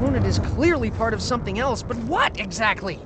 opponent is clearly part of something else, but what exactly?